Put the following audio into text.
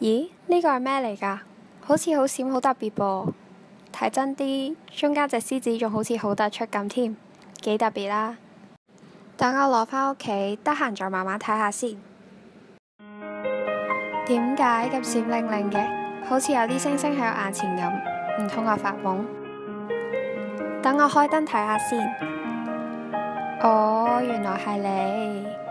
咦？呢個係咩嚟㗎？好似好閃好特別噃。睇真啲，中間隻獅子仲好似好突出咁添，幾特別啦。等我攞返屋企，得閒再慢慢睇下先。點解咁閃靈靈嘅？好似有啲星星喺我眼前咁，唔通我發夢？等我開燈睇下先。哦，原來係你。